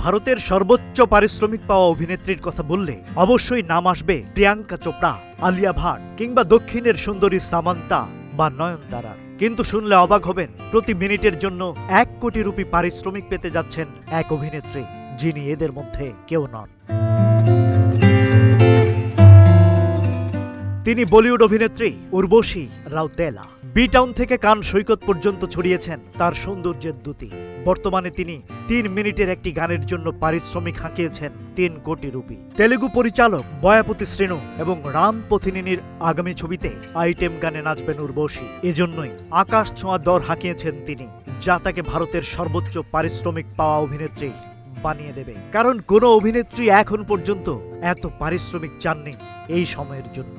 ভারতের সর্বোচ্চ পারিশ্রমিক পাওয়া অভিনেত্রীর কথা বললে অবশ্যই নাম আসবে প্রিয়াঙ্কা চোপড়া, আলিয়া ভাট কিংবা দক্ষিণের সুন্দরী সামান্তা বা নয়নতারার। কিন্তু শুনলে অবাক হবেন, প্রতি মিনিটের জন্য 1 কোটি রুপি পারিশ্রমিক পেতে যাচ্ছেন এক অভিনেত্রী, যিনি এদের মধ্যে কেউ নন। তিনি বলিউড অভিনেত্রী উর্বশী রাউতেলা। বি টাউন থেকে কান সৈকত পর্যন্ত ছড়িয়েছেন তার সৌন্দর্যের দ্যুতি। বর্তমানে তিনি 3 মিনিটের একটি গানের জন্য পারিশ্রমিক হাঁকিয়েছেন 3 কোটি রুপি। তেলুগু পরিচালক বয়াপতি শ্রীনু এবং রাম পথিনির আগামী ছবিতে আইটেম গানে নাচবেন উর্বশী। এজন্যই আকাশ ছোঁয়া দর হাঁকিয়েছেন তিনি, যা তাকে ভারতের সর্বোচ্চ পারিশ্রমিক পাওয়া অভিনেত্রী বানিয়ে দেবে। কারণ কোনো অভিনেত্রী এখন পর্যন্ত এত পারিশ্রমিক চাননি এই সময়ের জন্য।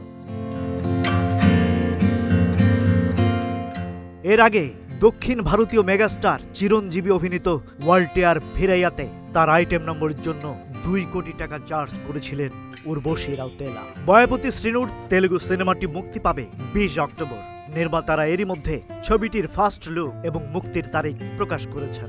এর আগে দক্ষিণ ভারতীয় মেগাস্টার চিরঞ্জীবী অভিনীত ওয়াল্টেয়ার ভিরাইয়াতে তার আইটেম নম্বরের জন্য 2 কোটি টাকা চার্জ করেছিলেন উর্বশী রাউতেলা। বয়াপতি শ্রীনুর তেলুগু সিনেমাটি মুক্তি পাবে 20 অক্টোবর। নির্মাতারা এরই মধ্যে ছবিটির ফার্স্ট লুক এবং মুক্তির তারিখ প্রকাশ করেছেন।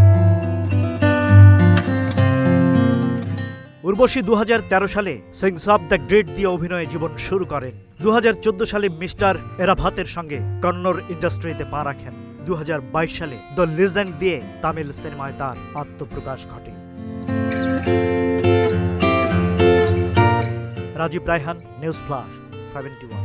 উর্বশী 2013 সালে সিংস অফ দ্য গ্রেট দিয়ে অভিনয়ে জীবন শুরু করেন। 2014 সালে মিস্টার এরাভাতের সঙ্গে কন্নড় ইন্ডাস্ট্রিতে পা রাখেন। 2022 সালে দ্য লিজেন্ড দিয়ে তামিল সিনেমায় তার আত্মপ্রকাশ ঘটে। Rajib Raihan, news flash 71।